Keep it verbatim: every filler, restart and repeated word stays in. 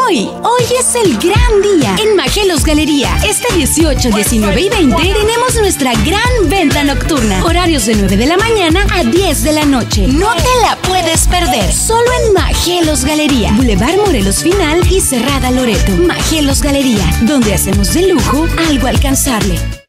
hoy. Hoy es el gran día en Magelos Galería. Este dieciocho, diecinueve y veinte tenemos nuestra gran venta nocturna. Horarios de nueve de la mañana a diez de la noche. No te la puedes perder. Solo en Magelos Galería. Boulevard Morelos Final y Cerrada Loreto. Magelos Galería, donde hacemos de lujo algo alcanzable.